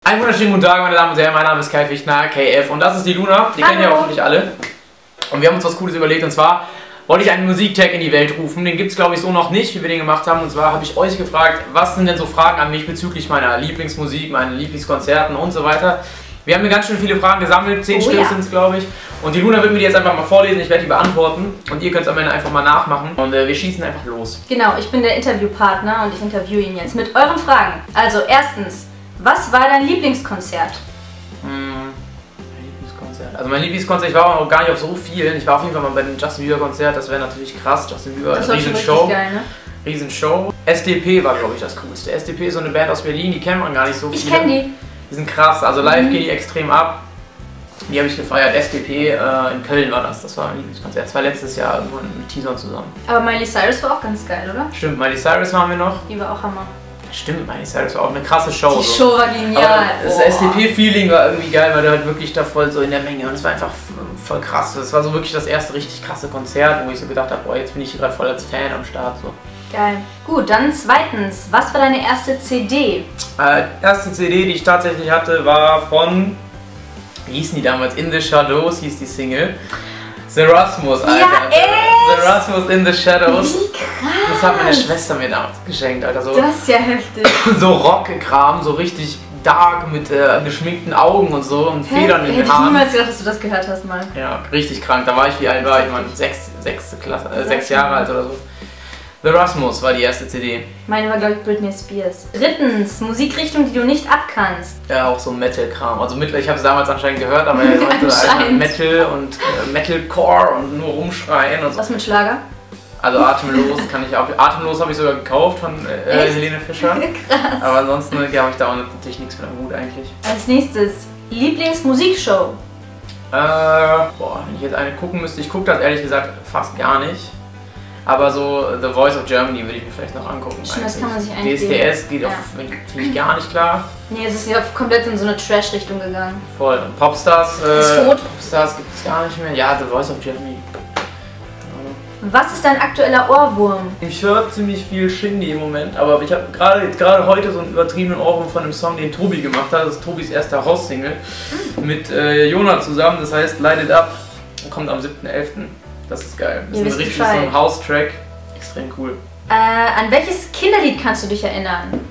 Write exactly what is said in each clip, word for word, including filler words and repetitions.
Einen wunderschönen guten Tag, meine Damen und Herren, mein Name ist Kai Fichtner, K F, und das ist die Luna, die kennen ja hoffentlich alle. Und wir haben uns was Cooles überlegt, und zwar wollte ich einen Musiktag in die Welt rufen. Den gibt es, glaube ich, so noch nicht, wie wir den gemacht haben. Und zwar habe ich euch gefragt, was sind denn so Fragen an mich bezüglich meiner Lieblingsmusik, meinen Lieblingskonzerten und so weiter. Wir haben mir ganz schön viele Fragen gesammelt, zehn oh, Stück ja. sind es, glaube ich. Und die Luna wird mir die jetzt einfach mal vorlesen, ich werde die beantworten. Und ihr könnt es am Ende einfach mal nachmachen. Und äh, wir schießen einfach los. Genau, ich bin der Interviewpartner und ich interviewe ihn jetzt mit euren Fragen. Also erstens, was war dein Lieblingskonzert? Hm. Also mein Lieblingskonzert, ich war auch gar nicht auf so vielen. Ich war auf jeden Fall mal bei dem Justin Bieber Konzert, das wäre natürlich krass. Justin Bieber, das war Riesenshow. geil, ne? Riesenshow. S D P war, glaube ich, das Coolste. S D P ist so eine Band aus Berlin, die kennt man gar nicht so viele. Ich kenne die. Die sind krass, also live mhm. geht die extrem ab. Die habe ich gefeiert. S D P, äh, in Köln war das, das war mein Lieblingskonzert. Das war letztes Jahr irgendwann mit Teaser zusammen. Aber Miley Cyrus war auch ganz geil, oder? Stimmt, Miley Cyrus waren wir noch. Die war auch Hammer. Stimmt, Miley Cyrus war auch eine krasse Show. Die so. Show war genial. Aber das oh. S D P-Feeling war irgendwie geil, weil du halt wirklich da voll so in der Menge und es war einfach voll krass. Das war so wirklich das erste richtig krasse Konzert, wo ich so gedacht habe, boah, jetzt bin ich hier gerade voll als Fan am Start. So. Geil. Gut, dann zweitens, was war deine erste C D? Äh, die erste C D, die ich tatsächlich hatte, war von, wie hießen die damals? In the Shadows hieß die Single. The Rasmus, Alter. Ja, echt? The Rasmus in the Shadows. Wie krass. Das hat meine Schwester mir damals geschenkt, Alter. So, das ist ja heftig. so Rock-Kram, so richtig dark mit äh, geschminkten Augen und so und Hä? Federn in den Hätte ich Haaren. niemals gedacht, dass du das gehört hast mal. Ja, richtig krank. Da war ich, wie alt war ich? Man, sechs, sechste Klasse, äh, sechs Jahre alt oder so. The Rasmus war die erste C D. Meine war, glaube ich, Britney Spears. Drittens, Musikrichtung, die du nicht abkannst. Ja, auch so Metal-Kram. Also ich habe es damals anscheinend gehört, aber er sollte halt Metal und äh, Metalcore und nur rumschreien und so. Was mit Schlager? Also Atemlos kann ich auch. Atemlos habe ich sogar gekauft von äh, Helene Fischer. Krass. Aber ansonsten habe ich da auch natürlich nichts mit am Hut eigentlich. Als nächstes, Lieblingsmusikshow. Äh, boah, wenn ich jetzt eine gucken müsste, ich gucke das ehrlich gesagt fast gar nicht. Aber so The Voice of Germany würde ich mir vielleicht noch angucken. Stimmt, das kann man sich eigentlich D S D S geht ja. auf, finde ich gar nicht klar. Nee, es ist ja komplett in so eine Trash-Richtung gegangen. Voll. Und Popstars, äh, ist tot. Popstars gibt es gar nicht mehr. Ja, The Voice of Germany. Was ist dein aktueller Ohrwurm? Ich höre ziemlich viel Shindy im Moment, aber ich habe gerade gerade heute so einen übertriebenen Ohrwurm von einem Song, den Tobi gemacht hat. Das ist Tobis erster House-Single mit äh, Jonah zusammen. Das heißt Light It Up. Kommt am siebten elften Das ist geil. Das Ihr ist ein wisst richtig so Bescheid. ein House-Track. Extrem cool. Äh, an welches Kinderlied kannst du dich erinnern?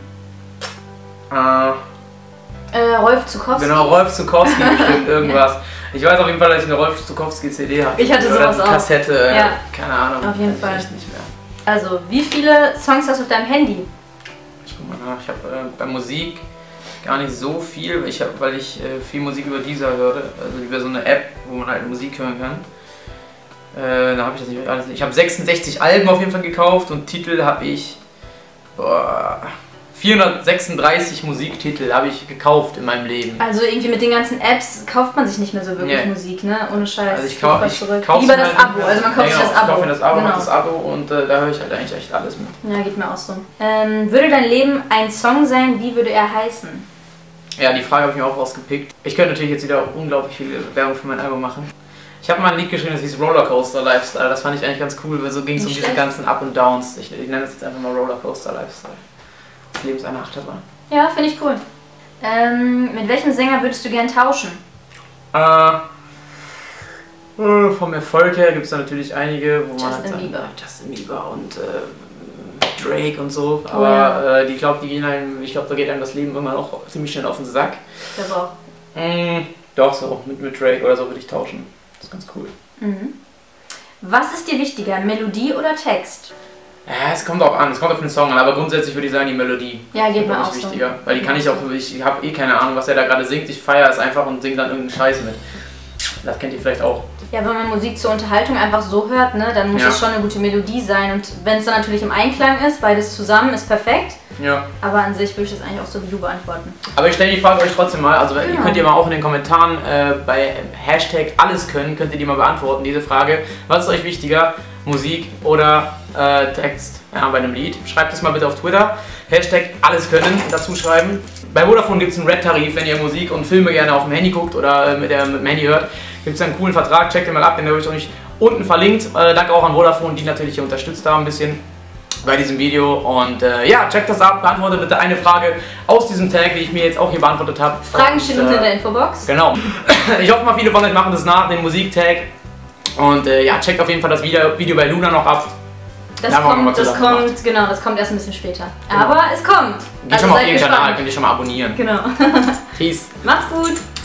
Äh, Äh, Rolf Zukowski? genau, Rolf Zukowski bestimmt irgendwas. Ich weiß auf jeden Fall, dass ich eine Rolf Zukowski C D habe. Ich hatte Oder sowas auch. Kassette, Ja. keine Ahnung. Auf jeden weiß ich Fall. echt nicht mehr. Also, wie viele Songs hast du auf deinem Handy? Ich guck mal nach. Ich habe äh, bei Musik gar nicht so viel, ich hab, weil ich äh, viel Musik über Deezer höre, also über so eine App, wo man halt Musik hören kann. Äh, da habe ich das nicht alles. Ich habe sechsundsechzig Alben auf jeden Fall gekauft und Titel habe ich boah, vierhundertsechsunddreißig Musiktitel habe ich gekauft in meinem Leben. Also irgendwie mit den ganzen Apps kauft man sich nicht mehr so wirklich Nee. Musik, ne? Ohne Scheiß. Also ich kaufe ich ich kauf Lieber das Abo, also man kauft ja, sich das genau, Abo. Ich kaufe mir das Abo, genau. hab das Abo und äh, da höre ich halt eigentlich echt alles mit. Ja, geht mir auch so. Ähm, würde dein Leben ein Song sein, wie würde er heißen? Ja, die Frage habe ich mir auch rausgepickt. Ich könnte natürlich jetzt wieder unglaublich viel Werbung für mein Album machen. Ich habe mal ein Lied geschrieben, das hieß Rollercoaster Lifestyle. Das fand ich eigentlich ganz cool, weil so ging es um diese ganzen Up und Downs. Ich, ich nenne das jetzt einfach mal Rollercoaster Lifestyle. Das Leben ist eine Achterbahn. Ja, finde ich cool. Ähm, mit welchem Sänger würdest du gern tauschen? Äh, vom Erfolg her gibt es da natürlich einige, wo man Justin halt Bieber. sagt, Justin Bieber und äh, Drake und so. Oh, Aber ja. äh, die glaub, die gehen einem, ich glaube, da geht einem das Leben irgendwann auch ziemlich schnell auf den Sack. Ich glaube auch. Mm, doch, so mit, mit Drake oder so würde ich tauschen. Das ist ganz cool. Mhm. Was ist dir wichtiger, Melodie oder Text? Ja, es kommt auch an, es kommt auf den Song an, aber grundsätzlich würde ich sagen die Melodie. Ja, geht mir ist auch so. wichtiger, weil die kann ich auch, ich habe eh keine Ahnung, was er da gerade singt, ich feiere es einfach und singe dann irgendeinen Scheiß mit. Das kennt ihr vielleicht auch. Ja, wenn man Musik zur Unterhaltung einfach so hört, ne, dann muss Ja. es schon eine gute Melodie sein und wenn es dann natürlich im Einklang ist, beides zusammen, ist perfekt. Ja. Aber an sich würde ich das eigentlich auch so wie du beantworten. Aber ich stelle die Frage euch trotzdem mal, also Genau. ihr könnt ihr mal auch in den Kommentaren äh, bei Hashtag alles können, könnt ihr die mal beantworten, diese Frage. Was ist euch wichtiger, Musik oder äh, Text ja, bei einem Lied? Schreibt es mal bitte auf Twitter, Hashtag alles können dazu schreiben. Bei Vodafone gibt es einen Red-Tarif, wenn ihr Musik und Filme gerne auf dem Handy guckt oder äh, mit, der, mit dem Handy hört, gibt es einen coolen Vertrag, checkt den mal ab, den habe ich euch unten verlinkt. Äh, danke auch an Vodafone, die natürlich hier unterstützt haben ein bisschen. bei diesem Video. Und äh, ja, checkt das ab, beantwortet bitte eine Frage aus diesem Tag, die ich mir jetzt auch hier beantwortet habe. Fragen stehen unter äh, der Infobox. Genau. Ich hoffe mal, viele von euch machen das nach, den Musiktag. Und äh, ja, checkt auf jeden Fall das Video, Video bei Luna noch ab. Das da kommt, das kommt, genau, das kommt erst ein bisschen später. Genau. Aber es kommt. Geht also schon mal auf ihren Kanal, könnt ihr schon mal abonnieren. Genau. Peace. Macht's gut.